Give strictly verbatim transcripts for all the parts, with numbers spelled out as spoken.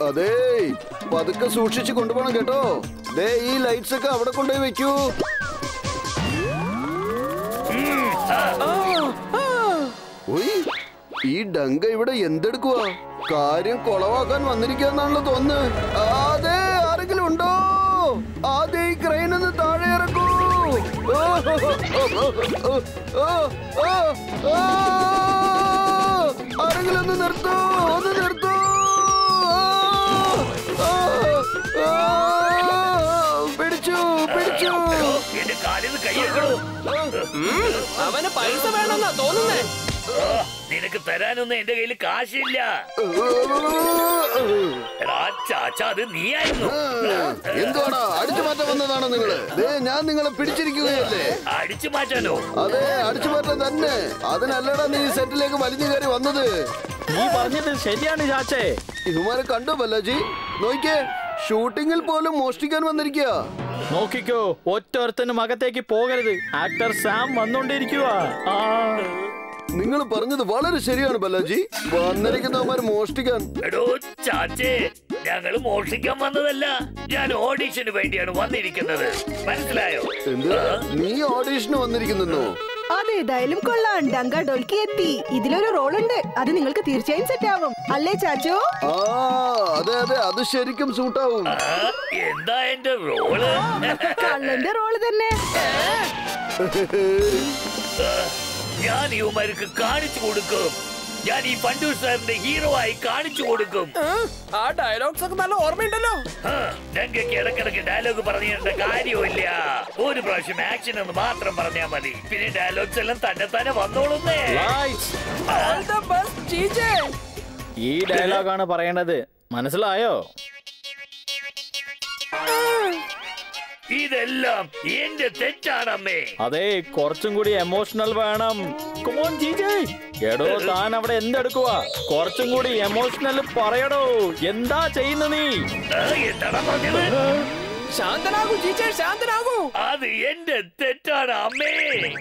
അതെ, പതുക്കെ സൂക്ഷിച്ച് കൊണ്ടുപോകണം കേട്ടോ. ദേ ഈ ലൈറ്റ്സ് ഒക്കെ അവിടെ കൊണ്ടുപോയി വെക്കൂ. ഈ ഡങ്ക ഇവിടെ എന്തെടുക്കുവാ? കാര്യം കൊളവാക്കാൻ വന്നിരിക്കാന്നാണല്ലോ തോന്നുന്നത്. അതെ, ആരെങ്കിലും ഉണ്ടോ? അതെ, ഈ ക്രെയിൻ ഒന്ന് താഴെ ഇറക്കൂ. ആരെങ്കിലും ഒന്ന് നിർത്തൂ, ഒന്ന് നിർത്തൂ. പിടിച്ചു പിടിച്ചു. അവന് പൈസ വേണമെന്നാ തോന്നുന്നേ. നിനക്ക് തരാനൊന്നും എന്റെ കയ്യിൽ കാശില്ല. അത് നീയായിരുന്നു. എന്തുവാടാ അടിച്ചു മാറ്റാൻ വന്നതാണോ നിങ്ങള്? ഞാൻ നിങ്ങളെ പിടിച്ചിരിക്കുകയല്ലേ. അടിച്ചു മാറ്റാനോ? അതെ, അടിച്ചു മാറ്റാൻ തന്നെ. അതിനല്ലടാ നീ സെറ്റിലേക്ക് വലിഞ്ഞു കയറി വന്നത്. നീ പറഞ്ഞത് ശരിയാണ് ചാച്ചേ. ഇതുമാരെ കണ്ടോ ബല്ലാജി? നോക്കിക്കേ, ഷൂട്ടിങ്ങിൽ പോലും മോഷ്ടിക്കാൻ വന്നിരിക്കുക. നോക്കിക്കോ, ഒറ്റൊരുത്തനും അകത്തേക്ക് പോകരുത്. ആക്ടർ സാം വന്നോണ്ടിരിക്കുക. നിങ്ങൾ പറഞ്ഞത് വളരെ ശരിയാണ് ബല്ലാജി. വന്നിരിക്കുന്നവന്മാർ മോഷ്ടിക്കാൻ. എടോ ചാച്ചേ, ഞങ്ങള് മോഷ്ടിക്കാൻ വന്നതല്ല. ഞാൻ ഓഡീഷന് വേണ്ടിയാണ് വന്നിരിക്കുന്നത്. മനസ്സിലായോ? എന്താ നീ ഓഡീഷന് വന്നിരിക്കുന്നോ? അതേതായാലും കൊള്ളാം. ഡങ്ക ഡോൽക്കി എത്തി. ഇതിലൊരു റോൾ ഉണ്ട്. അത് നിങ്ങൾക്ക് തീർച്ചയായും സെറ്റ് ആവും, അല്ലേ ചാച്ചോ? ആ അതെ അതെ, അത് ശരിക്കും സൂട്ടാവും. എന്താ എന്റെ റോള്? കള്ളന്റെ റോള് തന്നെ. ഞാൻ ഇവന്മാർക്ക് കാണിച്ചു കൊടുക്കും. ഞാൻ ഈ ഫണ്ടൂർ സാറിന്റെ ഹീറോ ആയി കാണിച്ചു കൊടുക്കും. ആ ഡയലോഗ്സ് ഒക്കെ നല്ല ഓർമ്മയുണ്ടല്ലോ. ഞങ്ങൾക്ക് ഇടക്കിടക്ക് ഡയലോഗ് പറഞ്ഞിരുന്ന കാര്യമില്ല. ഒരു പ്രാവശ്യം ആക്ഷൻ എന്ന് മാത്രം പറഞ്ഞാൽ മതി. പിന്നെ ഡയലോഗ്സ് എല്ലാം തന്നെ തന്നെ വന്നോളുന്നേ. ഈ ഡയലോഗാണ് പറയേണ്ടത്, മനസ്സിലായോ? ഇതെല്ലാം എന്റെ തെറ്റാണമ്മേ. അതെ, കുറച്ചും കൂടി എമോഷണൽ വേണം. എടോ, താൻ അവിടെ എന്തെടുക്കുക? കുറച്ചും കൂടി എമോഷണൽ പറയടോ. എന്താ ചെയ്യുന്ന നീ? എന്താണ് പറഞ്ഞത്? ശാന്തനാകൂ ജീജേ, ശാന്തനാകൂ. അത് എന്റെ തെറ്റാണ് അമ്മേ.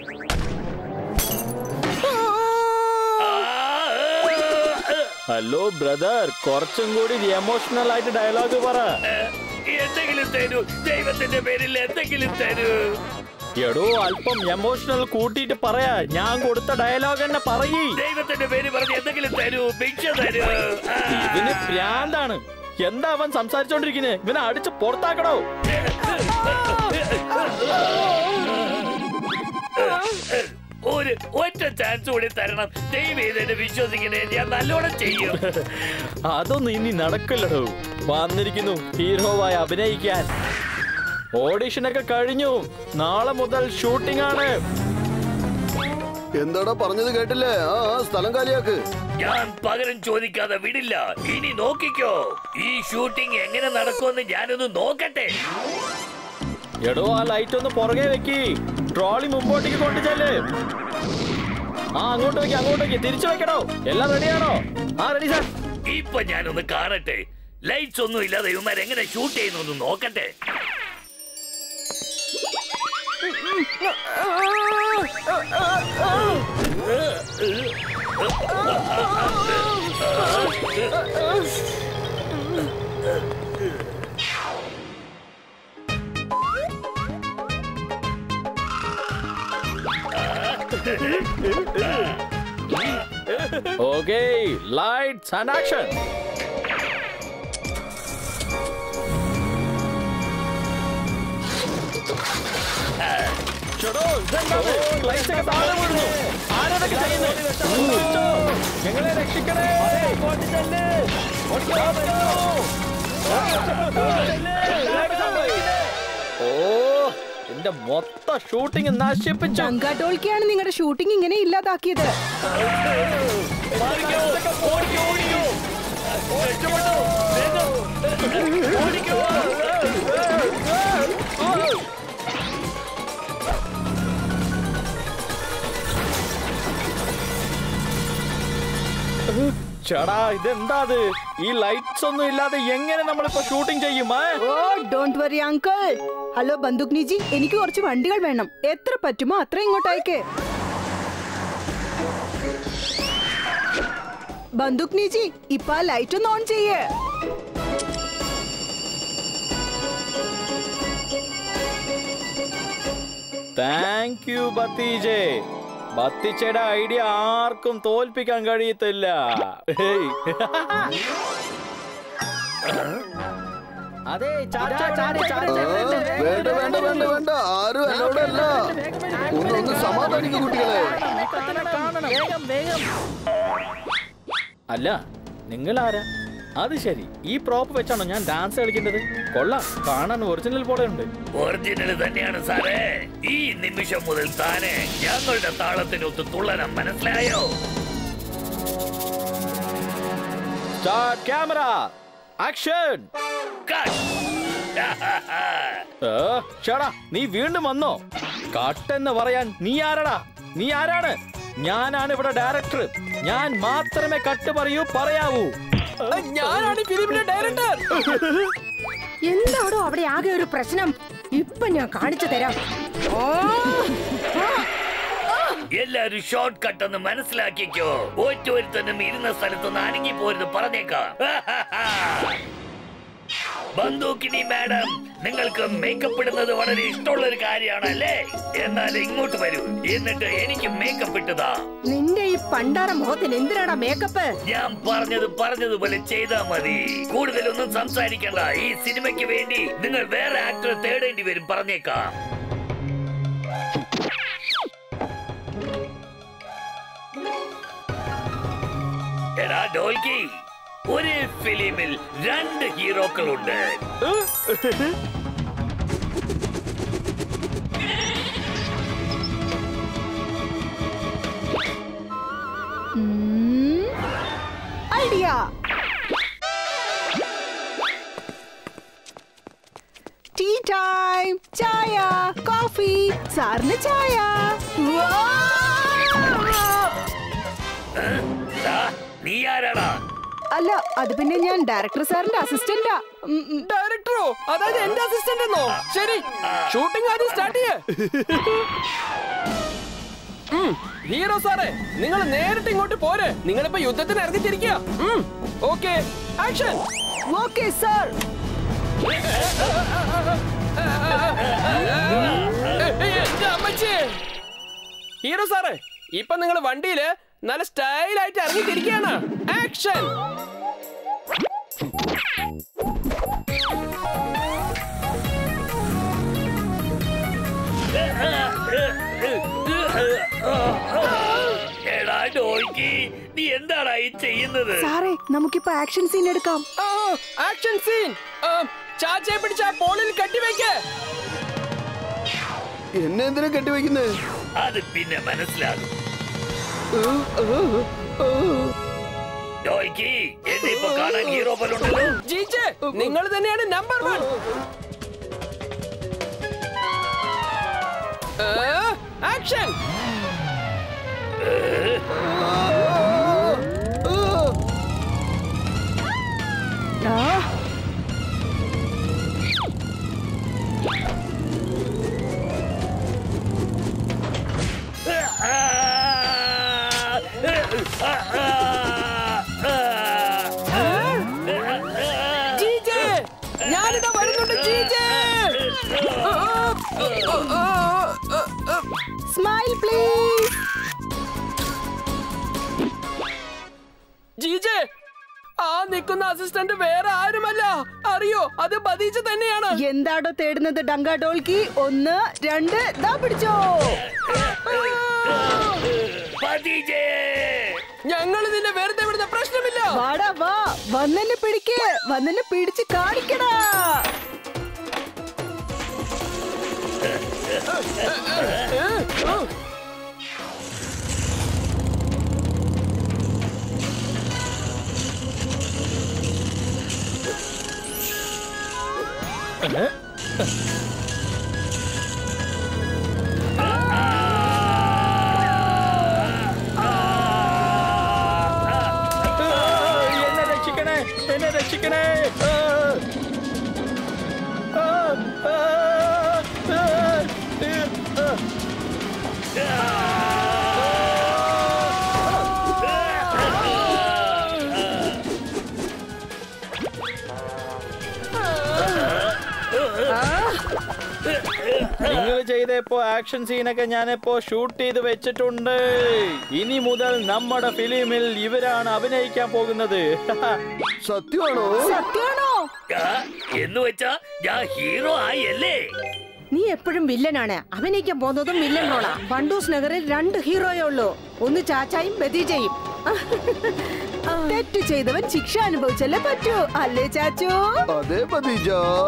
ഹലോ ബ്രദർ, കുറച്ചും കൂടി എമോഷണൽ ആയിട്ട് ഡയലോഗ് പറ. എന്തെങ്കിലും തരൂ, ദൈവത്തിന്റെ പേരിൽ എന്തെങ്കിലും തരൂ. എടോ, അല്പം എമോഷണൽ കൂട്ടിയിട്ട് പറയാ. ഞാൻ കൊടുത്ത ഡയലോഗ് തന്നെ പറയ്. ദൈവത്തിന്റെ പേര് പറഞ്ഞ് എന്തെങ്കിലും തരൂ, ഭിക്ഷ തരൂ. ഇവന് ഭ്രാന്താണ്. എന്താ അവൻ സംസാരിച്ചോണ്ടിരിക്കുന്നത്? ഇവനെ അടിച്ച് പുറത്താക്കണോ? ഒരു ഒറ്റ ചാൻസ് കൂടി തരണം. ദൈവം ഇതിനെ വിശ്വസിക്കണേ, ഞാൻ നല്ലോണം ചെയ്യും. അതൊന്നും ഇനി നടക്കില്ലടോ. വന്നിരിക്കുന്നു ഹീറോവായി അഭിനയിക്കാൻ. ഓഡിഷനൊക്കെ കഴിഞ്ഞു. നാളെ മുതൽ ഷൂട്ടിംഗ് ആണ്. എന്താടാ പറഞ്ഞത് കേട്ടില്ലേ? ആ സ്ഥലം കാലിയാക്ക്. ഞാൻ പകരം ചോദിക്കാതെ വിടില്ല. ഇനി നോക്കിക്കോ, ഈ ഷൂട്ടിംഗ് എങ്ങനെ നടക്കുമെന്ന് ഞാനൊന്ന് നോക്കട്ടെ. എടോ, ആ ലൈറ്റ് ഒന്ന് പുറകെ വെക്കി. ട്രോളി മുമ്പോട്ടേക്ക് കൊണ്ടുചെല്ല്. ആ അങ്ങോട്ട് വെക്കി, അങ്ങോട്ട് വെക്കി. തിരിച്ചു വെക്കണോ? എല്ലാം റെഡിയാണോ? ആ റെഡി സാർ. ഇപ്പൊ ഞാനൊന്ന് കാണട്ടെ. ലൈറ്റ്സ് ഒന്നും ഇല്ലാതെ ഇവന്മാർ എങ്ങനെ ഷൂട്ട് ചെയ്യുന്നു നോക്കട്ടെ. Okay, lights and action. ചേട്ടോ, ഇതെന്താണ്? ലൈറ്റ്സ് ഒക്കെ താഴെ വീഴുന്നു. ആരതൊക്കെ ചെയ്യുന്നത്? ഞങ്ങളെ രക്ഷിക്കണേ. ഓ, എന്റെ മൊത്തം ഷൂട്ടിംഗ് നശിപ്പിച്ചു. ഡങ്ക ഡോൽക്കിയാണ് നിങ്ങളുടെ ഷൂട്ടിംഗ് ഇങ്ങനെ ഇല്ലാതാക്കിയത്. ചേടാ, ഇതെന്താ? ഈ ലൈറ്റ്സ് ഒന്നും ഇല്ലാതെ എങ്ങനെ നമ്മളിപ്പോ ഷൂട്ടിംഗ് ചെയ്യും? ഓ ഡോണ്ട് വറി അങ്കിൾ. ഹലോ ബന്ദുക്നിജി, എനിക്ക് കുറച്ച് വണ്ടികൾ വേണം. എത്ര പറ്റുമോ അത്ര ഇങ്ങോട്ട് അയക്കേ. ബന്ദുക്നിജി, ഇപ്പൊ ലൈറ്റ് ഒന്ന് ഓൺ ചെയ്യേ. താങ്ക് യു ബത്തീജെ. ബത്തിച്ചയുടെ ഐഡിയ ആർക്കും തോൽപ്പിക്കാൻ കഴിയത്തില്ല. അതെ വേണ്ട വേണ്ട വേണ്ട വേണ്ട, ആരും എന്നോടല്ല. ഒന്ന് ഒന്ന് സമാധാനിക്കും കുട്ടികളെ. അല്ല, നിങ്ങൾ ആരാ? അത് ശരി, ഈ പ്രോപ്പ് വെച്ചാണോ ഞാൻ ഡാൻസ് കളിക്കേണ്ടത്? കൊള്ളാം, കാണാൻ ഒറിജിനൽ പോലെ ഉണ്ട്. ഒറിജിനൽ തന്നെയാണ് സാറേ. ഈ നിമിഷം മുതൽ താനെ ഞങ്ങളുടെ താളത്തിനൊത്ത് തുള്ളനം, മനസ്സിലായോ? Start camera, action. ഷടാ, നീ വീണ്ടും വന്നോ? കട്ടെന്ന് പറയാൻ നീ ആരടാ? നീ ആരാണ്? ഞാനാണ് ഇവിടെ ഡയറക്ടർ. ഞാൻ മാത്രമേ കട്ട് പറയൂ, പറയാവൂ. ഞാനാണ് ഫിലിമിന്റെ ഡയറക്ടർ. എന്താടോ അവിടെ ആകെ ഒരു പ്രശ്നം? ഇപ്പൊ ഞാൻ കാണിച്ചു തരാം. എല്ലാരും ഷോർട്ട് കട്ട് എന്ന് മനസ്സിലാക്കിക്കോ. ഓരോരുത്തരും ഇരുന്ന സ്ഥലത്തുനിന്ന് അനങ്ങി പോരുത് പറഞ്ഞേക്കാം. ബന്ദൂക്കിനി മാഡം, നിങ്ങൾക്ക് മേക്കപ്പ് ഇടുന്നത് വളരെ ഇഷ്ടമുള്ള ഒരു കാര്യമാണല്ലേ? എന്നാൽ ഇങ്ങോട്ട് വരൂ, എന്നിട്ട് എനിക്ക് മേക്കപ്പ് ഇട്ടതാ. നിന്റെ ഈ പണ്ടാറ മുഖത്തിന് എന്തിനാടാ മേക്കപ്പ്? ഞാൻ പറഞ്ഞത് പറഞ്ഞതുപോലെ ചെയ്താ മതി. കൂടുതലൊന്നും സംസാരിക്കണ്ട. ഈ സിനിമയ്ക്ക് വേണ്ടി നിങ്ങൾ വേറെ ആക്ടറെ തേടേണ്ടി വരും പറഞ്ഞേക്കാം. എടാ ഡോൽക്കി, ഒരു ഫിലിമിൽ രണ്ട് ഹീറോക്കളുണ്ട്. ഐഡിയ. Tea time. ചായ, കോഫി. സാറിന് ചായ. നീ ആരാടാ? അല്ല, അത് പിന്നെ ഞാൻ ഡയറക്ടർ സാറിന്റെ അസിസ്റ്റന്റാ. ഡയറക്ടറോ? അതായത് എന്റെ അസിസ്റ്റന്റ് എന്നോ? ശരി, ഷൂട്ടിംഗ് ആദ്യം സ്റ്റാർട്ട് ചെയ്യേ. ഹീറോ സാറേ, നിങ്ങൾ നേരിട്ട് ഇങ്ങോട്ട് പോരെ. നിങ്ങളിപ്പോ യുദ്ധത്തിന് ഇറങ്ങിത്തിരിക്കുക. Okay, action. Okay sir. എന്റെ അമ്മച്ചി. ഹീറോ സാറേ, ഇപ്പൊ നിങ്ങൾ വണ്ടിയില് നല്ല സ്റ്റൈലായിട്ട് ഇറങ്ങിത്തിരിക്കുകയാണ്. ആക്ഷൻ. എടാ ഡോൽക്കി, നീ എന്താടാ ഈ ചെയ്യുന്നത്? സാറേ, നമുക്കിപ്പോ ആക്ഷൻ സീൻ എടുക്കാം. Action scene. ചാച്ചയെ പിടിച്ച പോളിൽ കെട്ടിവെക്ക്. എന്നെ എന്തിനാ കെട്ടിവെക്കുന്നത്? അത് പിന്നെ മനസ്സിലാകും. ഡോൽക്കി, എന്നെ ഇപ്പൊ കാണാൻ ഹീറോ പോലുണ്ടല്ലോ. ജീജെ, നിങ്ങൾ തന്നെയാണ് നമ്പർ വൺ. ആക്ഷൻ. ജീജെ, ഞാനിതാ വരുന്നുണ്ട് ജീജെ. Smile please. ജീജെ, ആ നിൽക്കുന്ന അസിസ്റ്റന്റ് വേറെ ആരുമല്ല, അറിയോ? അത് ബദീജ തന്നെയാണ്. എന്താടോ തേടുന്നത് ഡങ്ക ഡോൾക്കി? ഒന്ന്, രണ്ട്, ദാ പിടിച്ചോ. ഞങ്ങൾ നിന്നെ വെറുതെ വിടുന്ന പ്രശ്നമില്ല. വാടാ വാ, വന്നെന്നെ പിടിക്ക്, വന്നെന്നെ പിടിച്ച് കാണിക്കടാ. എന്നെ രക്ഷിക്കണേ, എന്നെ രക്ഷിക്കണേ. നിങ്ങൾ ചെയ്തപ്പോ ആക്ഷൻ സീനൊക്കെ ഞാനിപ്പോ ഷൂട്ട് ചെയ്ത് വെച്ചിട്ടുണ്ട്. ഇനി മുതൽ നമ്മുടെ ഫിലിമിൽ ഇവരാണ് അഭിനയിക്കാൻ പോകുന്നത്. സത്യമാണോ? സത്യമാണോ? എന്ന് വെച്ചാ ഞാൻ ഹീറോ ആയി അല്ലേ? നീ എപ്പോഴും വില്ലനാണ്. അഭിനയിക്കാൻ പോകുന്നതും വില്ലൻ റോളാ. ബണ്ടൂസ് നഗറിൽ രണ്ട് ഹീറോയേ ഉള്ളൂ. ഒന്ന് ചാച്ചായും ബദീജയും. തെറ്റ് ചെയ്തവൻ ശിക്ഷ അനുഭവിച്ചല്ലേ പറ്റൂ, അല്ലേ ചാച്ചു? അതെ ബദീജ.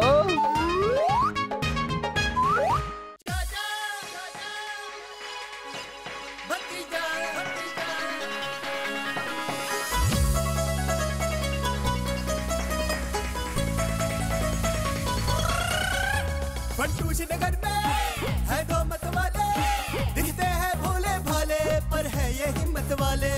बंटूस नगर में है दो मत वाले, दिखते हैं भोले भाले पर है ये हिम्मत वाले।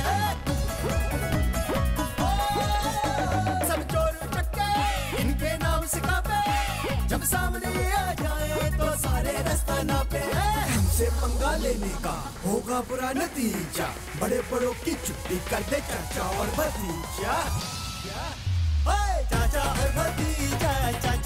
सब चोर चक्के इनके नाम सिखावे, जब सामने आ जाए तो सारे रास्ता नापे। हमसे पंगा लेने का होगा बुरा नतीजा, बड़े बड़ों की छुट्टी कर दे चाचा और भतीजा। चाचा और भतीजा, चाचा